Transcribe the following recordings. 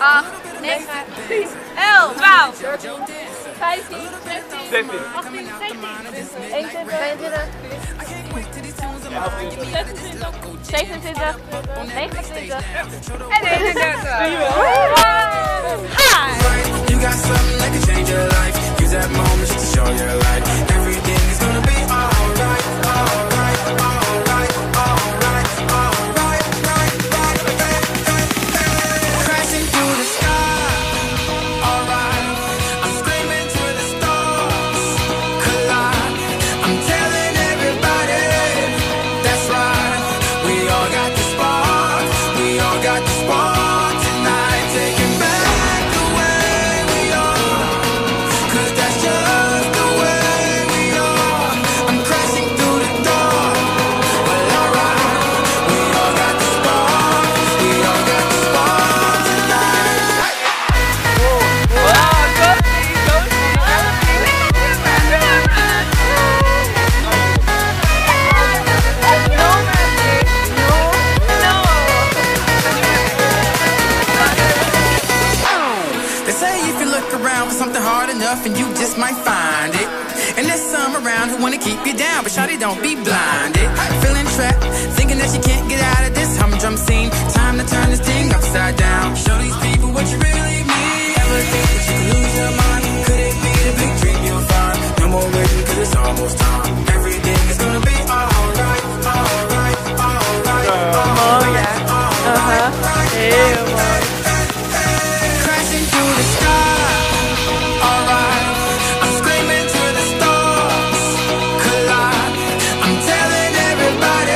8, 9, 10, 11, 12, 15, 16, 18, 19, 21, 22, 27, 29 en 31. You got something that can change your life. Use that moment to show your light. Everything is gonna be alright, alright, alright, alright, alright, right. Crashing through the sky, alright. I'm screaming to the stars, collide. I'm telling everybody, that's right. We all got the spark, we all got the spark tonight. Taking back the way we are, 'cause that's just the way we are. I'm crashing through the door, well alright. We all got the spark, we all got the spark tonight. They say if you look around for something hard enough and you just might find it. And there's some around who wanna keep you down, but shawty, don't be blinded. Feeling trapped, thinking that you can't get out of this humdrum scene. Time to turn this thing upside down. Show these people what you really mean. Ever think that you could lose your mind? Could it be the big dream you'll find? No more waiting 'cause it's almost time. Everything is gonna be alright, alright, alright, alright, alright. Heel mooi. Crashing through the sky, alright. I'm screaming to the stars, collide. I'm telling everybody,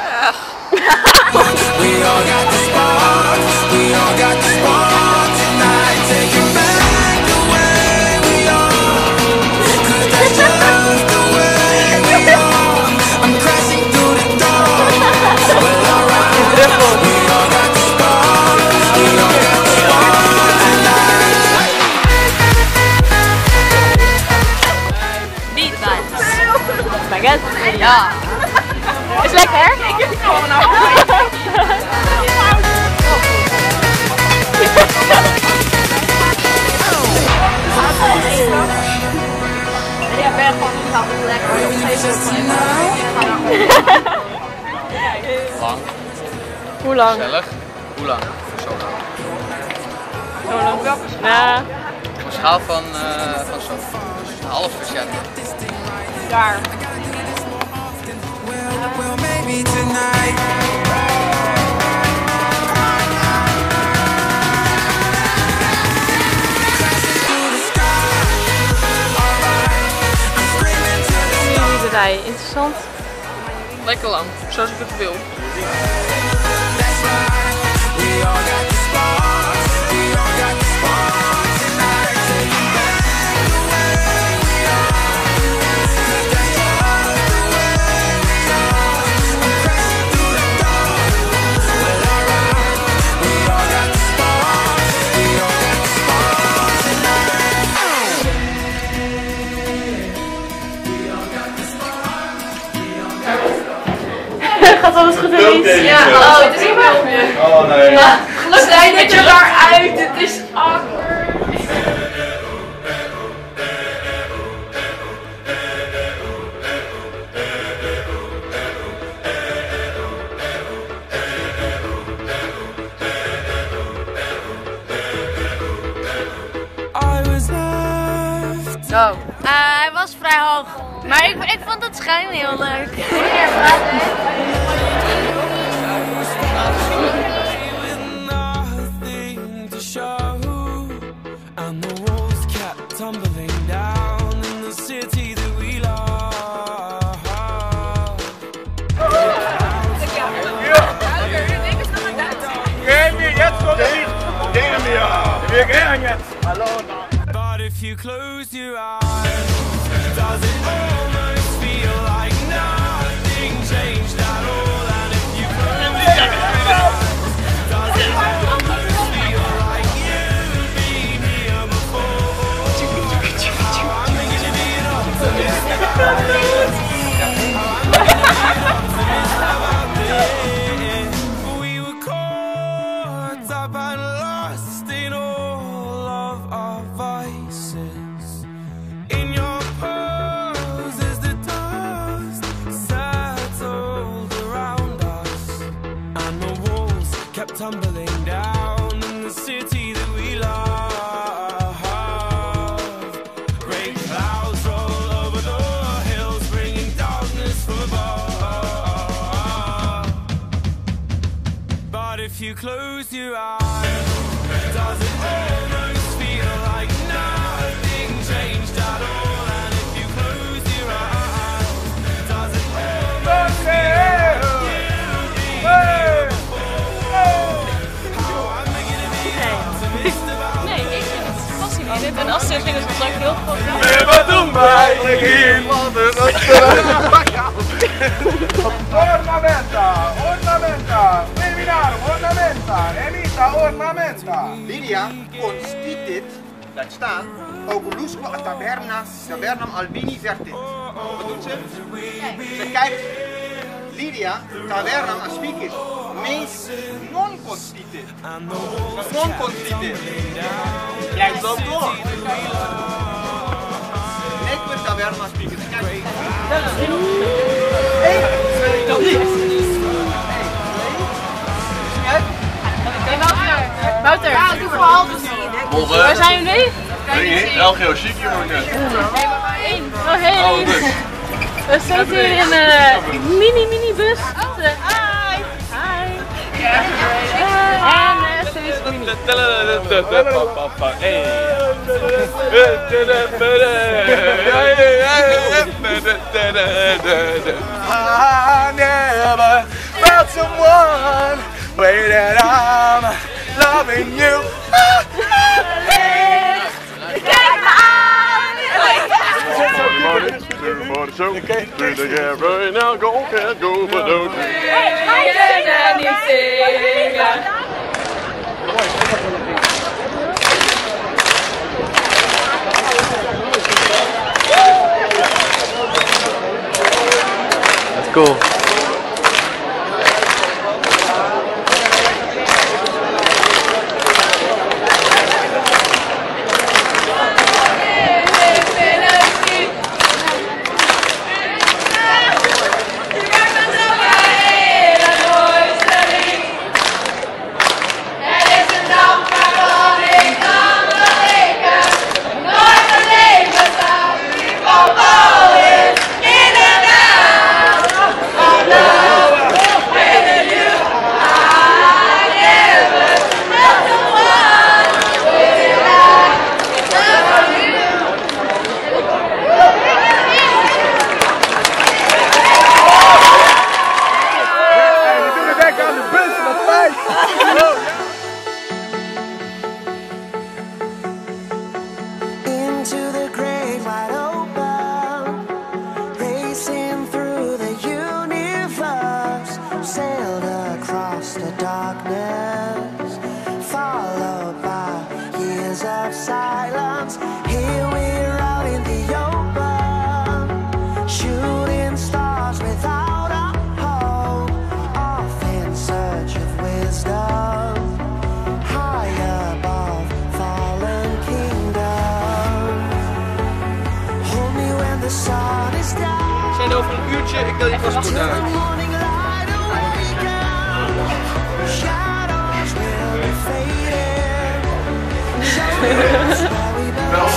we all got the spark, we all got the spark tonight. Taking back the way we are, 'cause that's just the way we are. I'm crashing through the door, well alright. We all got the spark, we all got the spark tonight. Beat vibes. Spaghetti. Ja. Is lekker? Ja, ben gewoon lekker. Lang, Hoe lang? gezellig. Hoe lang? Zo lang. Zo lang. Ja, Op een schaal van zo'n half procent. daar. Well, maybe tonight. Crashing through the sky, alright. I'm screaming to the stars. Boerderij, interessant. Lekker lang, zoals ik het wil. That's right. We all got the spark, we all got the spark tonight. Taking back the way we are, 'cause that's just the way we are. I'm crashing through the door, well alright. We all got the spark, we all got the spark tonight. Gaat alles goed, Elise? Ja, oh, het is een filmpje. Oh nee. Gelukkig zijn dat je eruit, het is awkward. I was left. Zo. Hij was vrij hoog. Maar ik vond het schijn heel leuk. Nothing to show, and the walls kept tumbling down in the city that we love. But if you close your eyes, does it almost feel like nothing changed at all? And if you close your eyes, does it almost feel like you've been here before? I'm thinking you'd be an optimist about it. I'm thinking you'd be an optimist about it. We were caught up and lost in tumbling down in the city that we love. Great clouds roll over the hills, bringing darkness from above. But if you close your eyes, does it almost feel like nothing changed at all? And if you close your eyes, does it almost feel like you've been here before? How am I gonna be optimistic about Nee, ik vind het fascinerend. En Astrid vindt het leuk heel goed. Wat doen wij hier? Ornamenta, ornamenta, terminare, ornamenta, emita, ornamenta. Lydia constitit, laat staan, Augustus tabernam Albini vertit. Wat doet ze? Ze kijkt, Lydia tabernam aspiciis, mees non constitit. Non constitit. Jij loopt door. Neque tabernam aspiciis. Kijk. Wouter, doe vooral te zien. Waar zijn we nu? LGO chic hier ook net. Oh hey. Oh, dus. We zitten hier in een mini bus. Hi. Hi. En ze is mini. I never felt someone way that I'm loving you. Everybody show. Do the gap right now. Go ahead, go for those. That's cool. Into the great wide open, racing through the universe, sailed across the darkness, followed by years of silence. Here we're out in the open, shooting stars without a hope, off in search of wisdom, high above fallen kingdom. Hold me when the sun is down. We zijn over een uurtje, ik wil je van spoed uit. Morning light awaken. Shadows will be fading. Show me where we belong.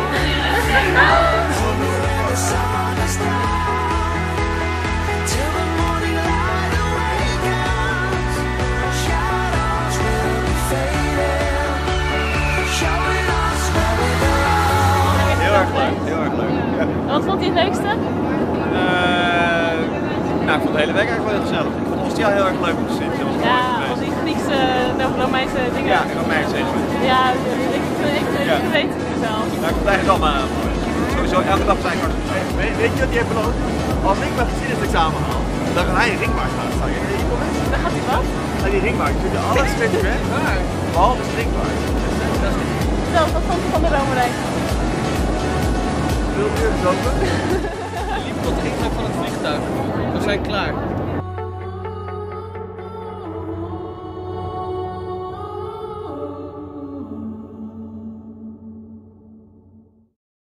Hold me when the sun is down. Till the morning light awakens. Shadows will be fading. Showing us where we belong. Heel erg leuk, heel erg leuk. Ja. Wat vond je het leukste? Nou, ik vond de hele week eigenlijk wel heel gezellig. Ik vond Ostia heel erg leuk om te zien. Dat was Ja, mooi al geweest. die Griekse, Romeinse dingen. Ja, en Romeins even. Ja, ik weet het nu zelf. Maar ik vond het eigenlijk allemaal mooi. Sowieso elke dag zijn ik hartstikke weet je wat die heeft beloofd? Als ik mijn geschiedenisexamen haal, dan kan hij in ringmarkt gaan staan. Dan gaat hij wat? En die ringmarkt doet alles vind ik weg. Behalve de ringmarkt. Zo, wat vond je van de Rome-reis? Veel uur lopen. Liep tot de ingang van het vliegtuig. We zijn klaar.